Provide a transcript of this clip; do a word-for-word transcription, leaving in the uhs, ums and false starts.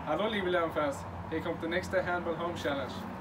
Hallo liebe Lernfans, hier kommt der nächste Handball Home Challenge.